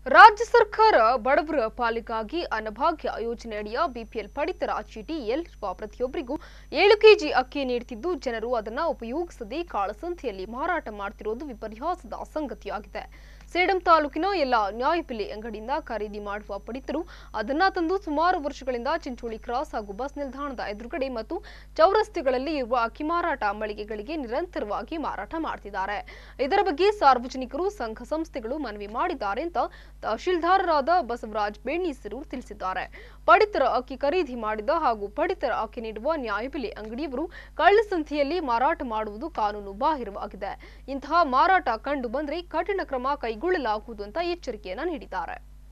ರಾಜ್ಯ ಸರ್ಕಾರ ಬಡವರ ಪಾಲಿಗಾಗಿ ಅನ್ನಭಾಗ್ಯ ಯೋಜನೆಯಡಿಯ ಬಿಪಿಎಲ್ ಪಡಿತರ ಚೀಟಿ ಎಲ್ಲಿರುವ ಪ್ರತಿಯೊಬ್ಬರಿಗೂ 7 ಕೆಜಿ ಅಕ್ಕಿ ನೀಡುತ್ತಿದ್ದು ಜನರು ಅದನ್ನು ಉಪಯೋಗಿಸದೆ ಕಾಳಸಂತೆಯಲ್ಲಿ ಮಾರಾಟ ಮಾಡುತ್ತಿರುವುದು ವಿಪರ್ಯಾಸದ ಸಂಗತಿಯಾಗಿದೆ. ಸೇಡಂ ತಾಲೂಕಿನ ಎಲ್ಲ ನ್ಯಾಯಬೆಲೆ ಅಂಗಡಿಯಿಂದ ಖರೀದಿ ಮಾಡುವ ಪಡಿತರು ಅದನ್ನ ತಂದು ಸುಮಾರು ವರ್ಷಗಳಿಂದ ಚಿಂಚೋಳಿ ಕ್ರಾಸ್ ಹಾಗೂ ಬಸ್ ನಿಲ್ದಾಣದ ಎದುರುಗಡೆ ಮತ್ತು ಚೌರಸ್ತೆಗಳಲ್ಲಿ ಇರುವ ಅಕ್ಕಿ ಮಾರಾಟ ಮಳಿಗೆಗಳಿಗೆ ನಿರಂತರವಾಗಿ ಮಾರಾಟ ಮಾಡುತ್ತಿದ್ದಾರೆ. ಇದರ ಬಗ್ಗೆ ಸಾರ್ವಜನಿಕರು ಸಂಘ ಸಂಸ್ಥೆಗಳು ಮನವಿ ಮಾಡಿದ್ದಾರೆ ಅಂತ ತಹಶೀಲ್ದಾರರಾದ ಬಸವರಾಜ್ ಬೇಣಿಸರು ತಿಳಿಸಿದ್ದಾರೆ. ಪಡಿತರ ಅಕ್ಕಿ ಖರೀದಿ ಮಾಡಿದ ಹಾಗೂ ಪಡಿತರ ಅಕ್ಕಿ ನೀಡುವ ನ್ಯಾಯಬೆಲೆ ಅಂಗಡಿಯವರು ಕಳ್ಳಸಂತೆಯಲ್ಲಿ ಮಾರಾಟ ಮಾಡುವುದು ಕಾನೂನು ಬಾಹಿರವಾಗಿದೆ. ಇಂತಹ ಮಾರಾಟ ಕಂಡು ಬಂದರೆ ಕಠಿಣ ಕ್ರಮ ಕೈಗೊಳ್ಳಲಾಗುವುದು ಅಂತ ಎಚ್ಚರಿಕೆಯನ್ನು ನೀಡಿದ್ದಾರೆ.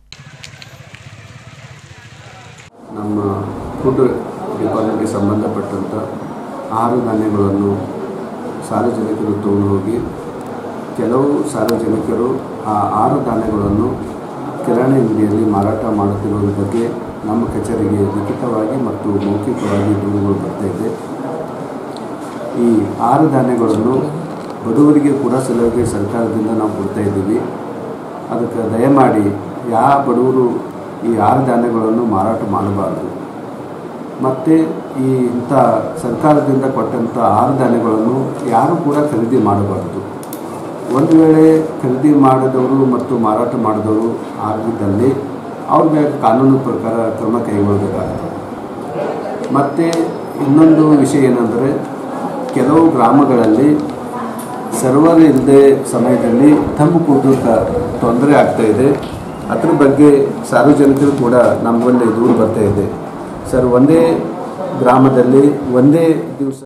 ನಮ್ಮ ಫುಡ್ ಡಿಪಾರ್ಟ್ಮೆಂಟ್ಗೆ ಸಂಬಂಧಪಟ್ಟಂತ ಆಹಾರ ಧಾನ್ಯಗಳನ್ನು ಸಾರ್ವಜನಿಕರು ತಗೊಂಡು ಹೋಗಿ ಕೆಲವು ಸಾರ್ವಜನಿಕರು ಆ ಆಹಾರ ಧಾನ್ಯಗಳನ್ನು ಕಿರಾಣಿ ಅಂಗಡಿಯಲ್ಲಿ ಮಾರಾಟ ಮಾಡುತ್ತಿರುವ ಬಗ್ಗೆ ನಮ್ಮ ಕಚೇರಿಗೆ ಲಿಖಿತವಾಗಿ ಮತ್ತು ಮೌಖಿಕವಾಗಿ ದೂರುಗಳು ಬರ್ತಾ ಇದೆ. ಈ ಆಹಾರ ಧಾನ್ಯಗಳನ್ನು ಬಡವರಿಗೆ ಕೂಡ ಸಲುವಾಗಿ ಸರ್ಕಾರದಿಂದ ನಾವು ಕೊಡ್ತಾ ಇದ್ದೀವಿ. ಅದಕ್ಕೆ ದಯಮಾಡಿ ಯಾವ ಬಡವರು ಈ ಆಹಾರ ಧಾನ್ಯಗಳನ್ನು ಮಾರಾಟ ಮಾಡಬಾರ್ದು. ಮತ್ತು ಇಂಥ ಸರ್ಕಾರದಿಂದ ಕೊಟ್ಟಂಥ ಆಹಾರ ಧಾನ್ಯಗಳನ್ನು ಯಾರೂ ಕೂಡ ಖರೀದಿ ಮಾಡಬಾರ್ದು. ಒಂದು ವೇಳೆ ಖರೀದಿ ಮಾಡಿದವರು ಮತ್ತು ಮಾರಾಟ ಮಾಡಿದವರು ಆಗಿದ್ದಲ್ಲಿ ಅವ್ರ ಮೇಲೆ ಕಾನೂನು ಪ್ರಕಾರ ಕ್ರಮ ಕೈಗೊಳ್ಳಬೇಕಾಗ್ತದೆ. ಮತ್ತು ಇನ್ನೊಂದು ವಿಷಯ ಏನಂದರೆ, ಕೆಲವು ಗ್ರಾಮಗಳಲ್ಲಿ ಸರ್ವರ್ ಇಲ್ಲದೆ ಸಮಯದಲ್ಲಿ ತಂಪು ಕೂಟಕ್ಕೆ ತೊಂದರೆ ಆಗ್ತಾಯಿದೆ. ಅದ್ರ ಬಗ್ಗೆ ಸಾರ್ವಜನಿಕರು ಕೂಡ ನಮ್ಮಲ್ಲಿ ದೂರು ಬರ್ತಾ ಇದೆ. ಸರ್, ಒಂದೇ ಗ್ರಾಮದಲ್ಲಿ ಒಂದೇ ದಿವಸ